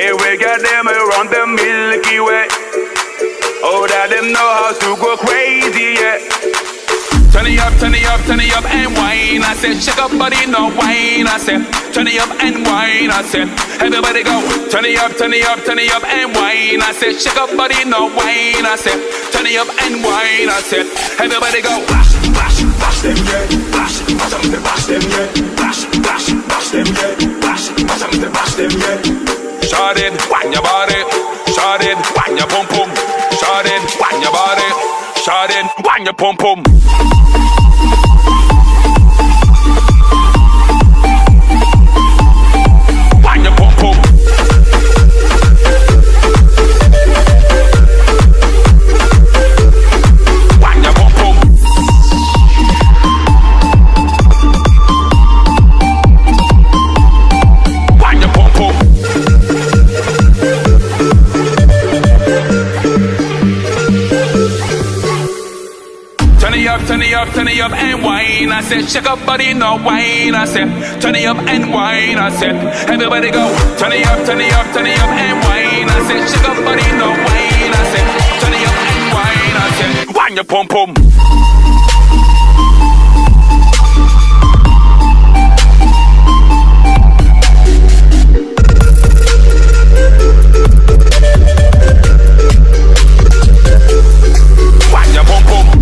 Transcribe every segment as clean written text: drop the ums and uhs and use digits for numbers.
Hey, we got them around the Milky Way. Oh, that them know how to go crazy, yeah. Turn it up, turn it up, turn it up and wine. I said, shake up body, no wine. I said, turn it up and wine. I said, everybody go. Turn it up, turn it up, turn it up and wine. I said, shake up body, no wine. I said, turn it up and wine. I said, everybody go. Bash, bash, bash them, yeah. Bash, bash them, bash them, yeah. Bash, bash, bash them, yeah. Bash, bash them, bash them, yeah. Shot it, wine your body. Shot it, wine your pum pum. Shot it, wine your body. Shot it, wine your pum pum. Wine your pum pum. Wine your pum pum. Wine your pum pum. Turn it up, turn it up and wine. I said, shake up body, no wine. I said, turn it up and wine. I said, everybody go. Turn it up, turn it up, turn it up and wine. I said, shake up body, no wine. I said, turn it up and wine. I said, wine your pum pum. Wine your pum pum.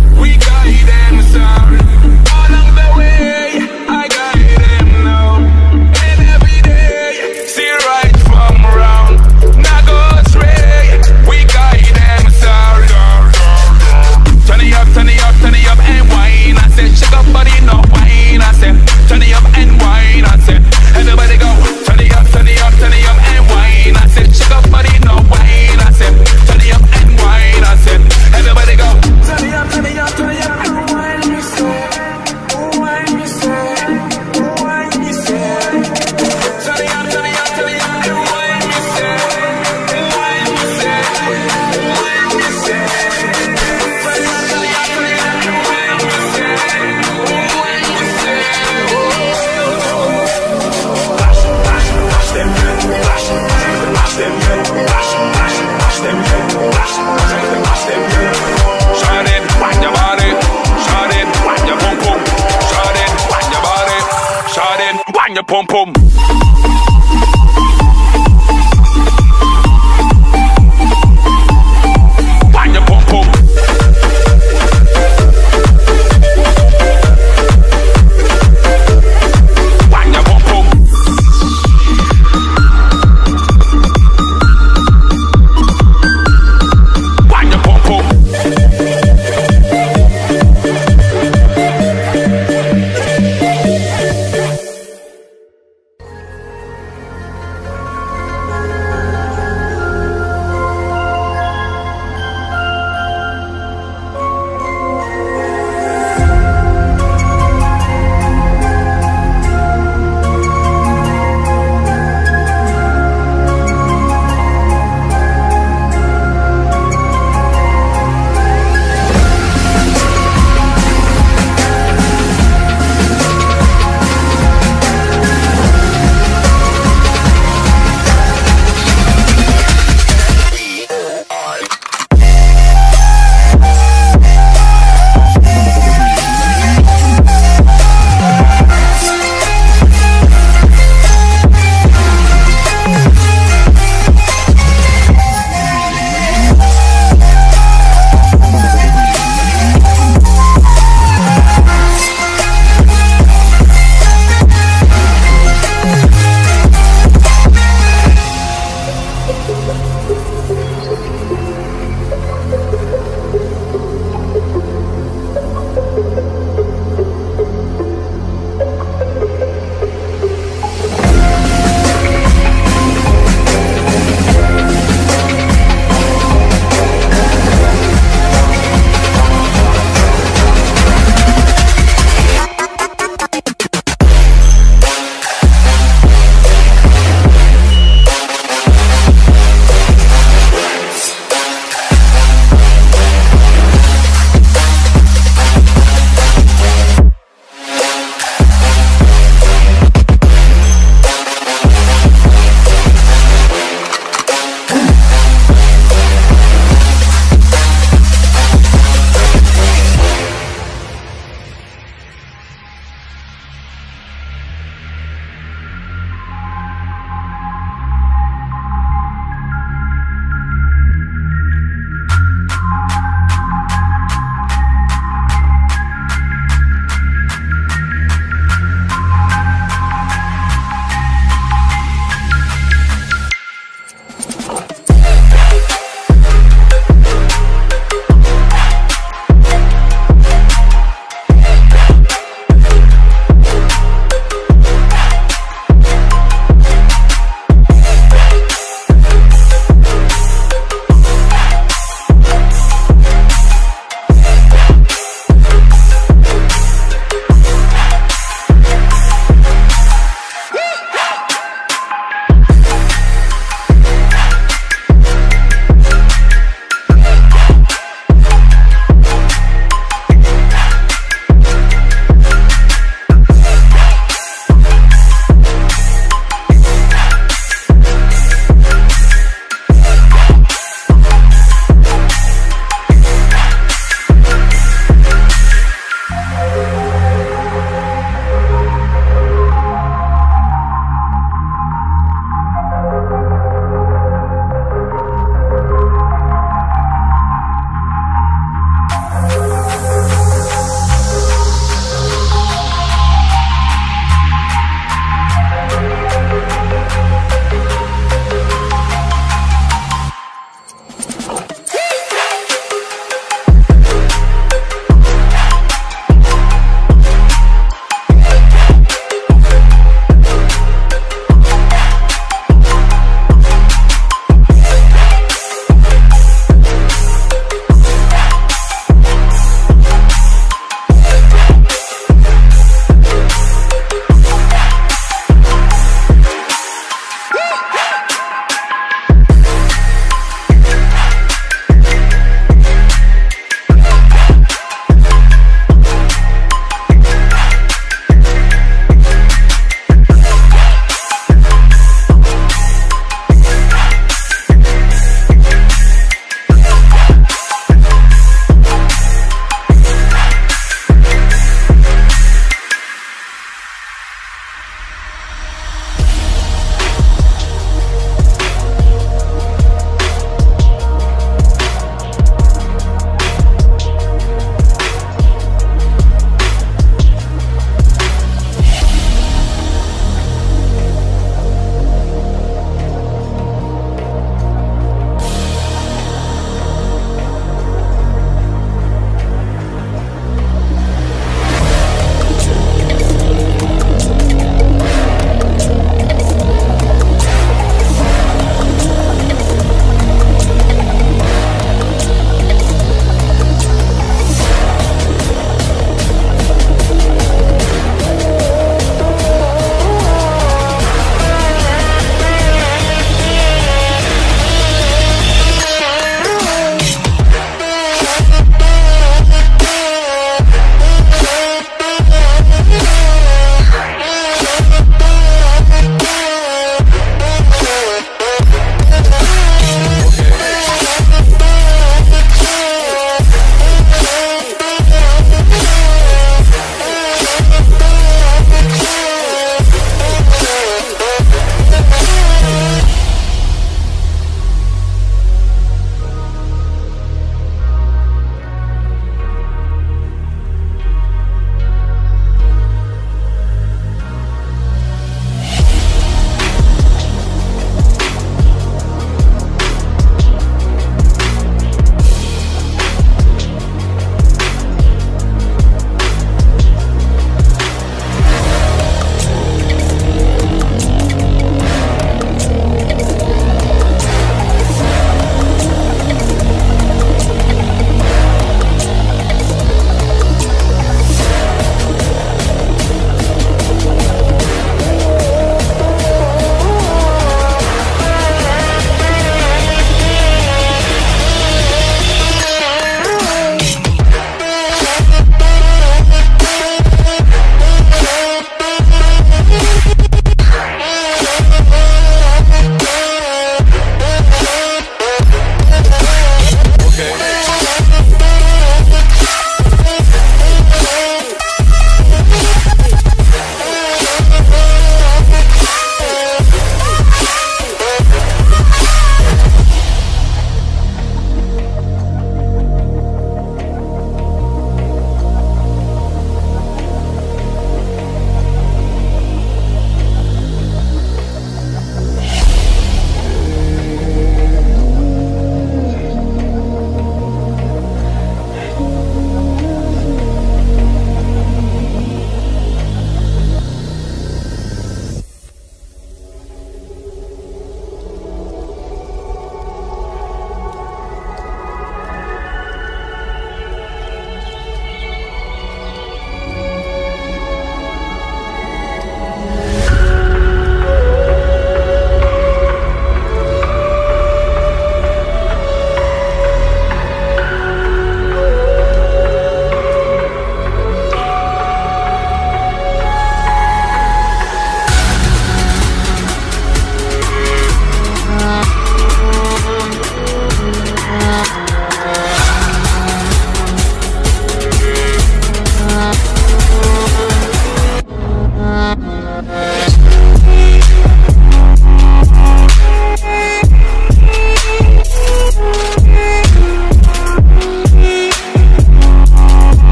Pum pum. Wine your pum pum. Wine your pum pum. Wine your pum pum.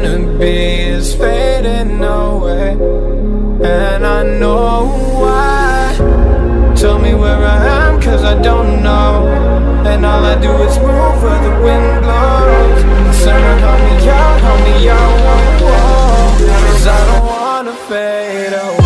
wanna be is fading away, and I know why. Tell me where I am, cause I don't know, and all I do is move where the wind blows. Someone help me out, whoa, whoa, cause I don't wanna fade away.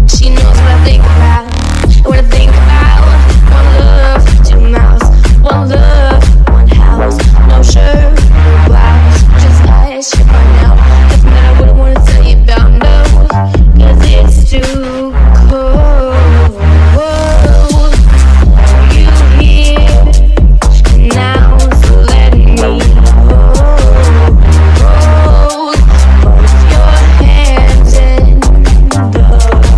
She knows what I think about, what I think about. One love, two mouths, one love, one house. No shirt, no blouse, just eyes. You find out nothing that I wouldn't wanna tell you about, no, 'cause it's too cold. You here now, so let me hold both your hands in the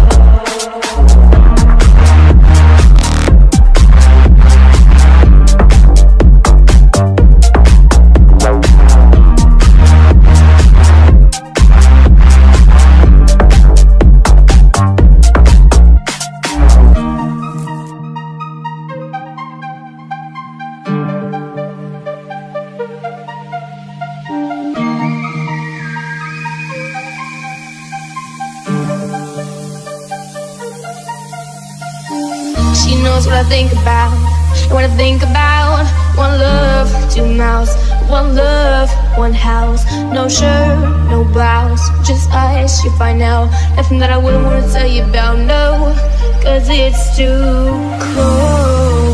She knows what I think about, what I think about. One love, two mouths, one love, one house. No shirt, no blouse, just eyes. You find out nothing that I wouldn't wanna tell you about, no, 'cause it's too cold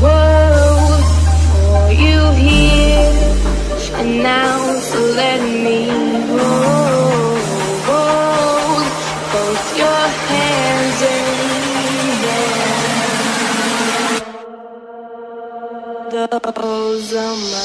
for you here and now. So let me hold both your hands in those are my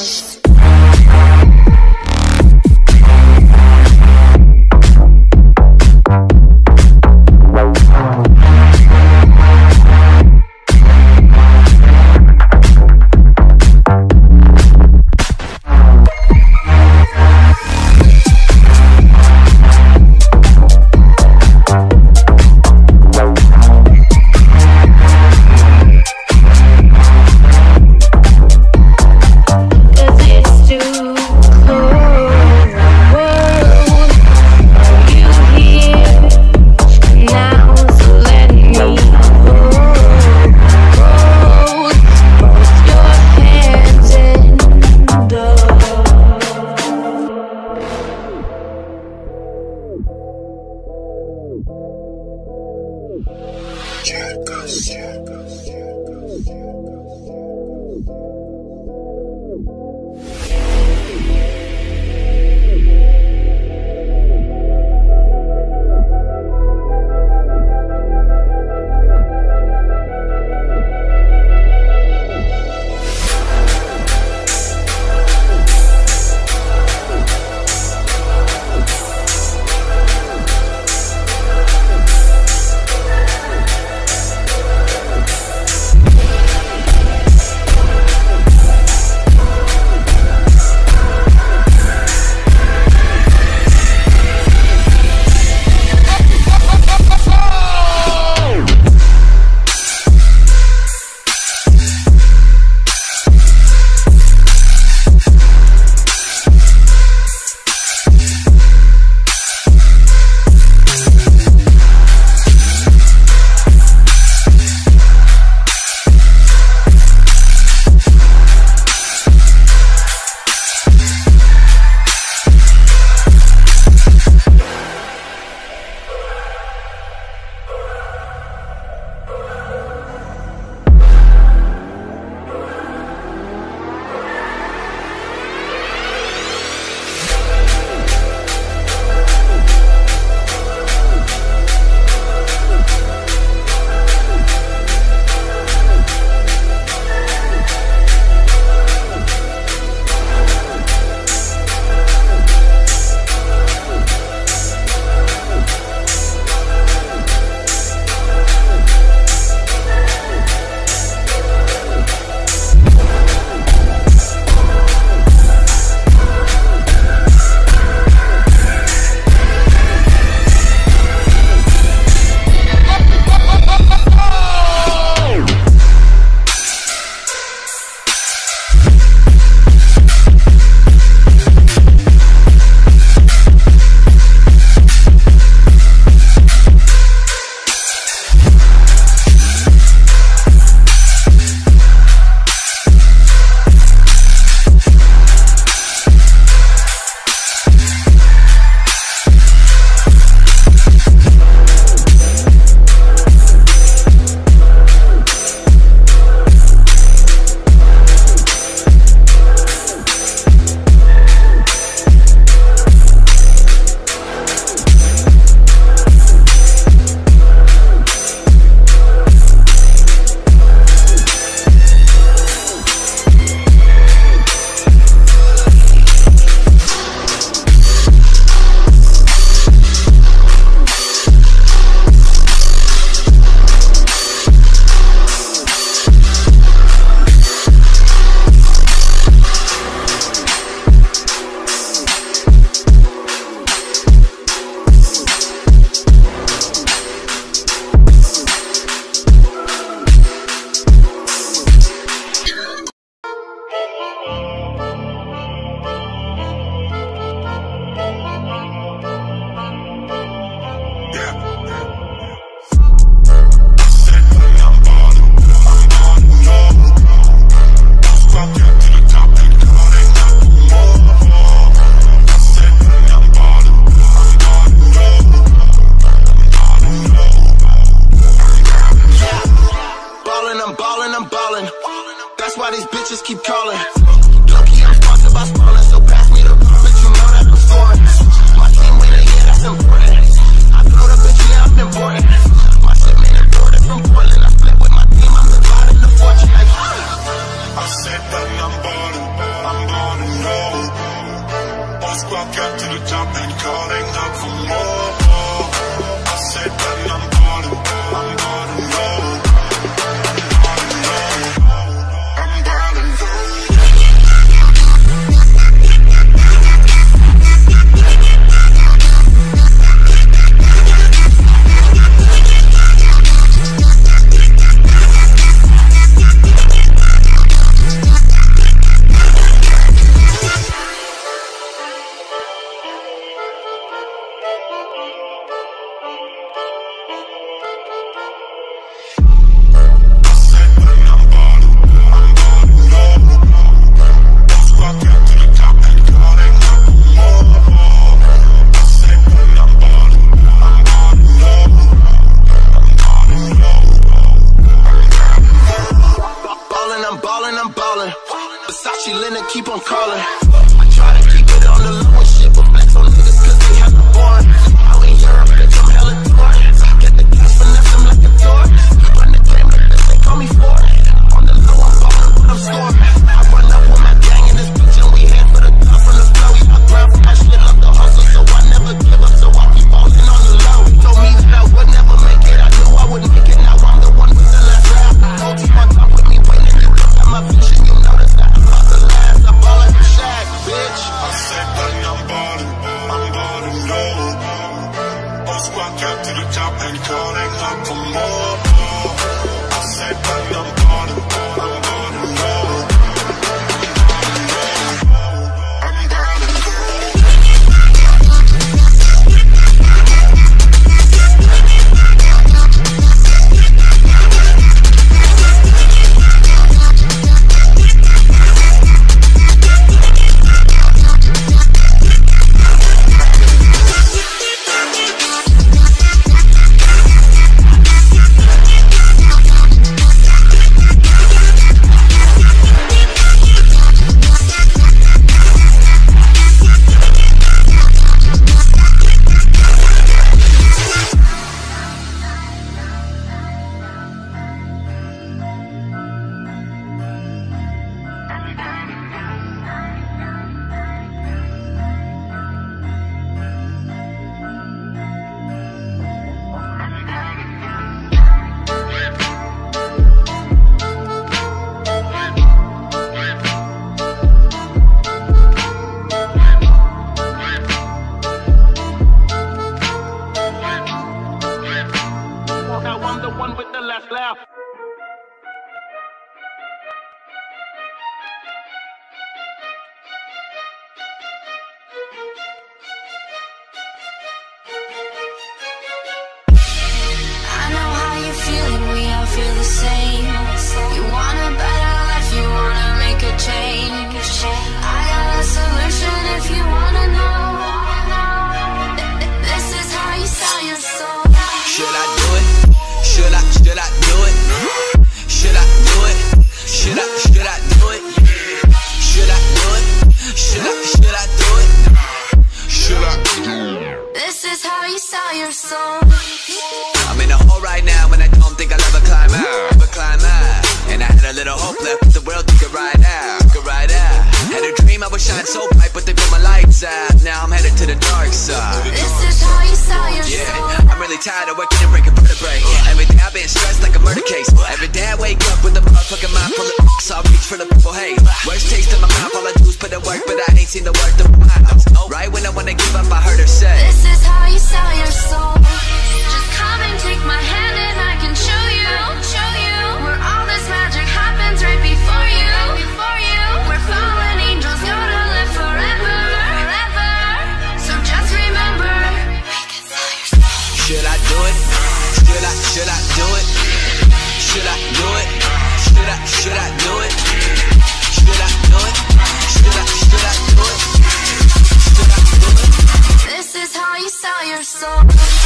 Keep calling. Lucky I'm sponsored by Sparling, so pass me the bitch, you know that I'm scoring. My team winner, yeah, that's important. I throw the bitch, yeah, I'm important. My shipment imported from Portland. I split with my team, I'm dividing the fortune. Like, I said that I'm ballin' low. All squad got to the top and calling up for more. I said that I'm ballin' low. Versace Leonard keep on calling. I try to keep it on the low and shit, but flex on niggas cause they have the born. Out in Europe, bitch, I'm hella torn. Get the cash, finesse them like a door. Run the game like this, they call me Ford. On the low, I'm ballin', but I'm scoring. I run up with my gang in this bitch and we head for the top from the flow. I grind for my shit up the hustle, so I never give up, so I keep ballin' on the low. He told me that I would never make it, I knew I wouldn't make it, now I'm the one with the last rap. Whole team on top with me winning, you look at my vision, you notice that I'm about to last. I'm ballin' for Shaq, bitch. I said that I'm ballin' low. All squad got to the top and calling up for more. I said that I'm ballin' low. I'm in a hole right now and I don't think I'll ever climb out. And I had a little hope left, but the world took it right out. Had a dream I would shine so bright, but they put my lights out. Now I'm headed to the dark side. This is how you sell your soul. Yeah, I'm really tired of working and breaking vertebrae. Every day I've been stressed like a murder case. Every day I wake up with a motherfucking mind full of so I reach for the purple haze. Worst taste in my mouth, all I do is put in work, but I ain't seen the worth of my house. Right when I wanna give up, I heard her say, this is how you sell your soul. Just come and take my hand and I can show you where all this magic happens right before you. Where fallen angels go to live forever. So just remember, we can sell your soul. Should I do it? Should I do it? Should I do it? Should I do it? Should I do it? Should I do it? Should I do it? This is how you sell your soul.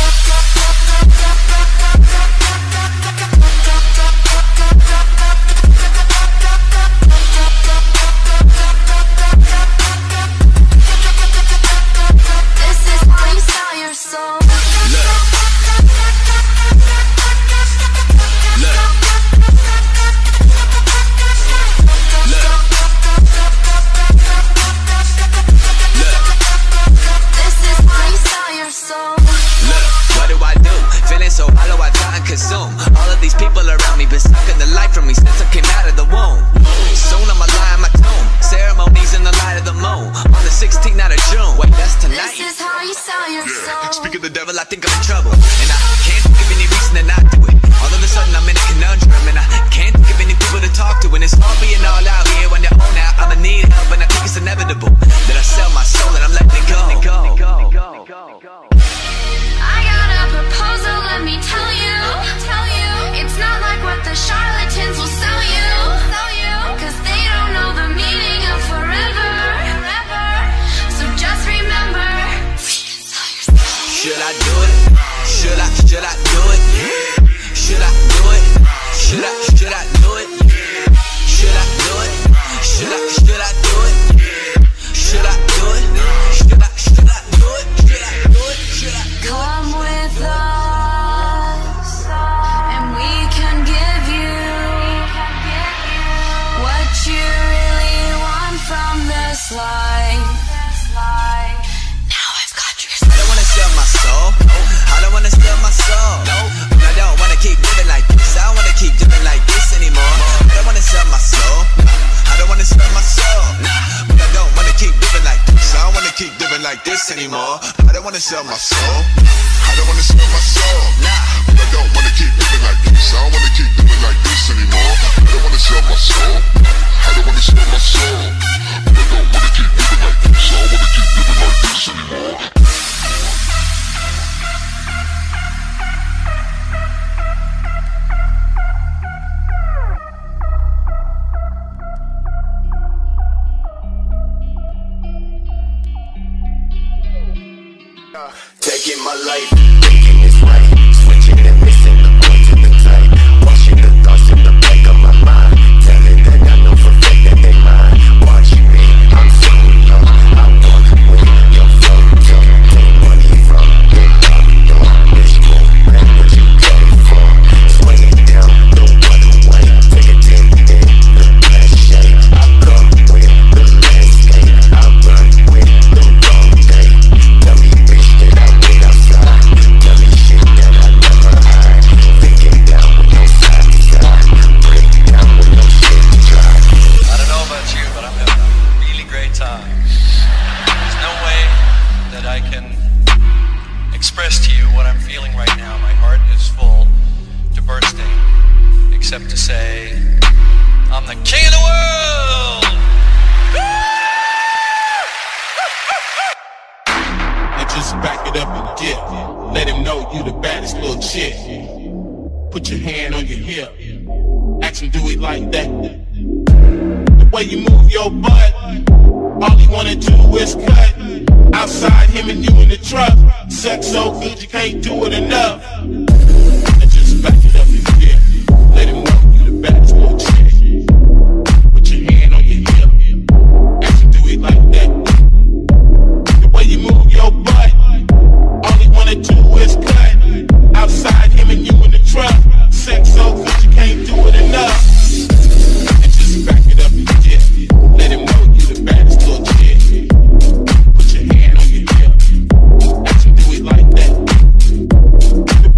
Consume all of these people around me, been sucking the life from me since I came out of the womb. Soon I'ma lie in my tomb, ceremonies in the light of the moon, on the 16th night of June. Wait, that's tonight. This is how you sell your soul. Speak of the devil, I think I'm in trouble, and I can't think of any reason to not do it. All of a sudden I'm in a conundrum, and I can't think of any people to talk to. And it's all being all out here when they're on out. I'ma need help, and I think it's inevitable that I sell my soul and I'm letting it go. I got a proposal, let me tell you. It's not like what the charlatans will sell you. Cause they don't know the meaning of forever. So just remember, should I do it? Should I do it? Should I do it? Should I do it? Should I do it? Should I do it? Should I do it? Should I do it? Should I do it? come with us, and we can give you what you really want from this life. Now I've got your soul. I don't wanna sell my soul. I don't wanna sell my soul. I don't wanna keep living like this. I don't wanna keep living like this anymore. I don't wanna sell my soul. I don't wanna sell my soul. But I don't wanna keep living like this. I don't wanna keep living like this anymore. I don't wanna sell my soul. I don't wanna sell my soul. But I don't wanna keep living like this. I don't wanna keep living like this anymore. I don't wanna sell my soul. I don't wanna sell my soul. But I don't wanna keep living like this. I don't wanna keep living like this anymore. Taking my life, thinking it's right, switching and missing the point to the tight, washing the thoughts in the back of my mind, telling that I know for a fact that they mine, watching me, I'm so young, I want to win your photo, take money from the door, this move, back what you came for, swing it down the other way, take a dip in the last shade, I come with the landscape, I run with the wrong day, tell me bitch that I went outside, tell me shit that I never hide, thinking down with no side to side, break down with no shit to try. I don't know about you, but I'm having a really great time. There's no way that I can express to you what I'm feeling right now. My heart is full to bursting, except to say, I'm the king of the world! And just back it up and dip. Let him know you the baddest little chick. Put your hand on your hip. Ask him, do it like that. The way you move your butt, all he wanna do is cut. Outside, him and you in the truck. Sex so good you can't do it enough. And just back it up and dip. Let him know you the baddest little chick. Put your hand on your hip. Ask him, do it like that. The way you move your butt, all he wanna do is cut. Outside, him and you in the truck. Sex so good you can't do it enough. And just back it up and dip. Let him know you the baddest little chick. Put your hand on your hip. Ask him, do it like that. The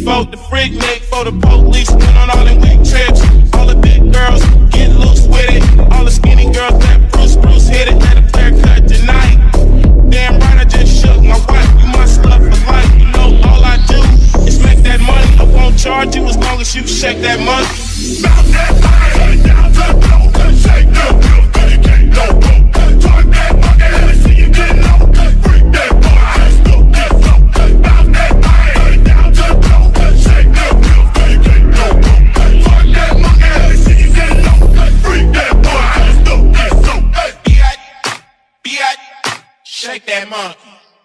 for the freak Nick, for the police. Went on all them week trips. All the big girls get loose with it. All the skinny girls let Bruce hit it. Let a player cut tonight. Damn right, I just shook my wife. You must love for life. You know all I do is make that money. I won't charge you as long as you shake that money. Bounce that body down to the floor. Shake the wheels, but you can't go broke. Talk that money, let me see you get low. Freak that boy, still get low. Bounce that body down to the floor. Shake the wheels, but you can't go broke. Talk that money, let me see you get low. Freak that boy, still get low. Shake that monkey.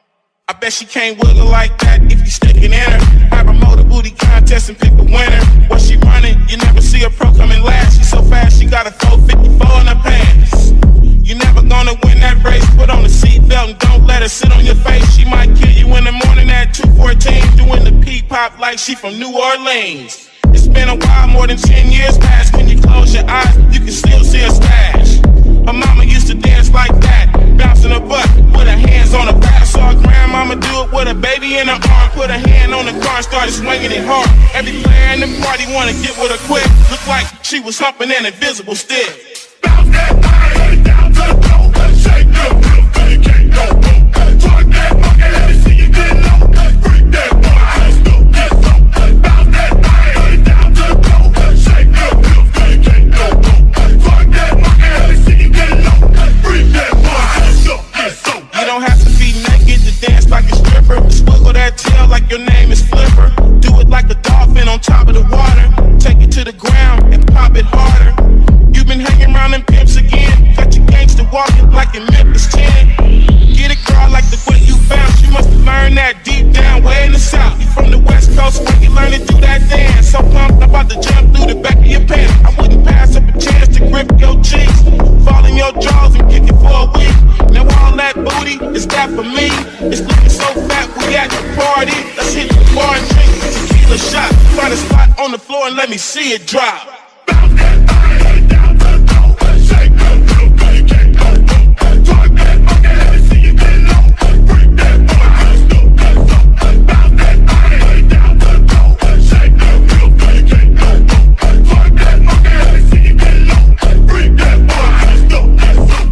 I bet she can't wiggle like that if you sticking in her. Have a motor booty contest and pick a winner. What she running, you never see a pro coming last. She so fast, she got a 454 in her pants. You never gonna win that race. Put on the seatbelt and don't let her sit on your face. She might kill you in the morning at 2:14, doing the pee-pop like she from New Orleans. It's been a while, more than 10 years past. When you close your eyes, you can still see her stash. Her mama used to dance like that, bouncing her butt with her hands on her back. Saw her grandmama do it with a baby in her arm. Put her hand on the car and started swinging it hard. Every player in the party wanna get with her quick. Looked like she was humping an invisible stick. Bounce that body down to the floor. Shake the wheels, but you can't go broke. Talk that monkey, let me see you get low. Freak that boy, still get low. Bounce that body down to the floor. Shake the wheels, but you can't go broke. Talk that monkey, let me see you get low. Freak that boy, still get low. You don't have to be naked to dance like a stripper. Swiggle that tail like your name is Flipper. Do it like a dolphin on top of the water. Take it to the ground and pop it harder. You've been hanging around them pimps again. Got your gangster walking like in Memphis 10. Get it, girl, like the way you bounce. You must have learned that deep down way in the south. You from the west coast where you learn to do that dance. So pumped, I'm about to jump through the back of your pants. I wouldn't pass up a chance to grip your cheeks, fall in your jaws and kick it for a week. Now all that booty, is that for me? It's looking so fat, we at the party. Let's hit the bar and drink a tequila shot. Find a spot on the floor and let me see it drop. Bounce that body down to the floor. Shake the wheels, but you can't go broke. Talk that monkey, let me see you get low. Freak that boy, still get low. Bounce that body down to the floor. Shake the wheels, but you can't go broke. Talk that monkey, let me see you get low. Freak that boy, still get low.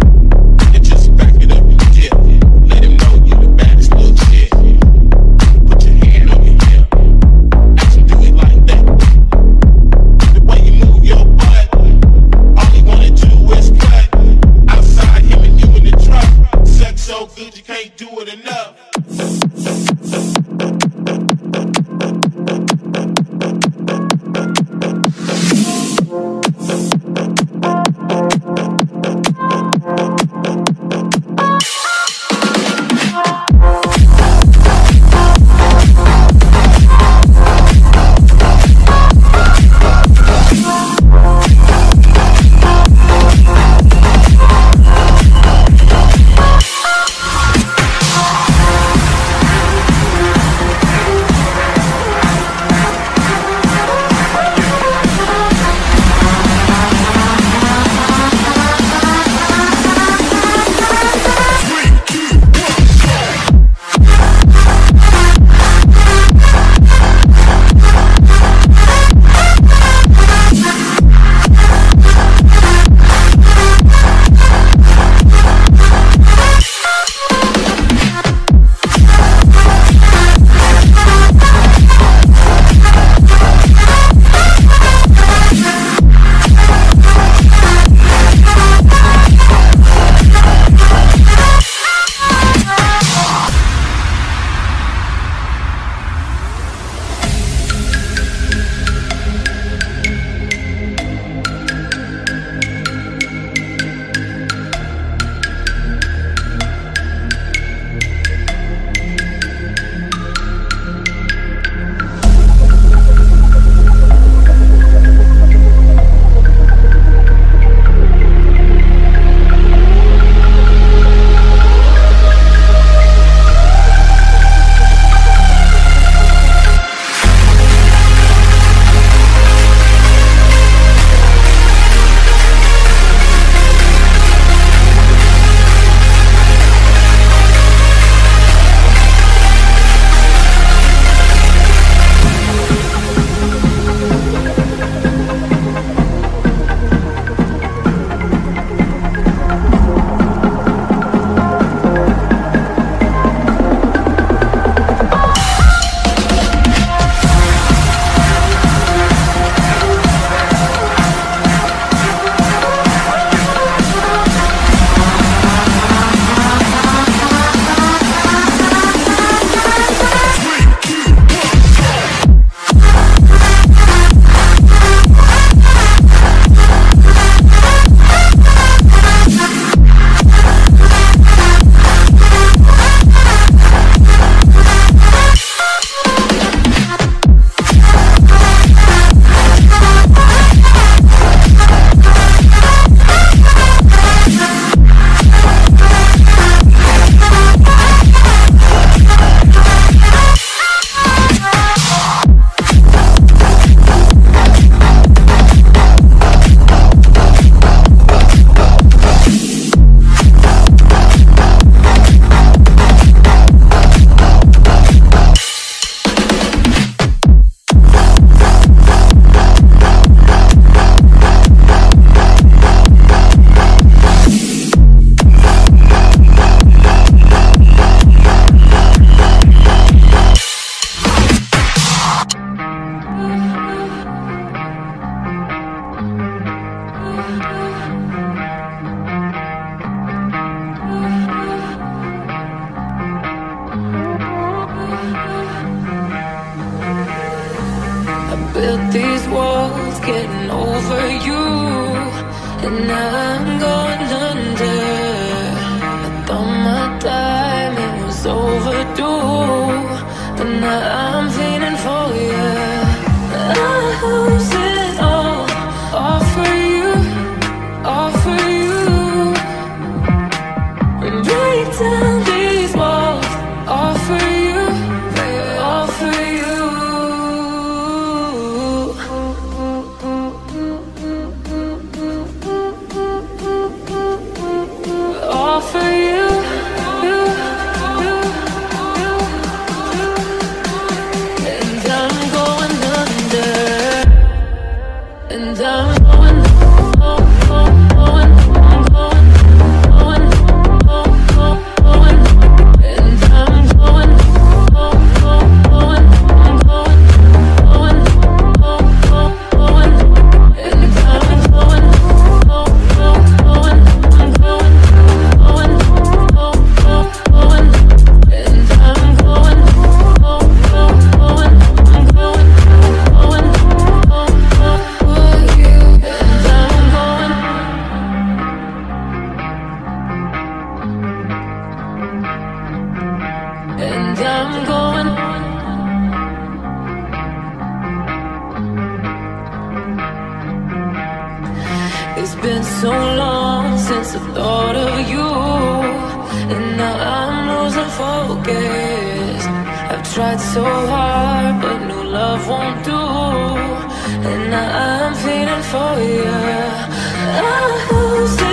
You just back it up and dip. Let him know you the baddest little chick. Put your hand on your hip. Ask him do it like that. The these walls getting over you, and now I'm going under. I thought my timing was overdue, but now I'm feeling for you. I lose it all for you, all for you. And break down these walls, all for you, all for you. All for you. And I'm going under. And I'm going, and I'm going, and I'm going. It's been so long since I thought of you, and now I'm losing focus. I've tried so hard, but new love won't do, and now I'm feeling for you. I lose it.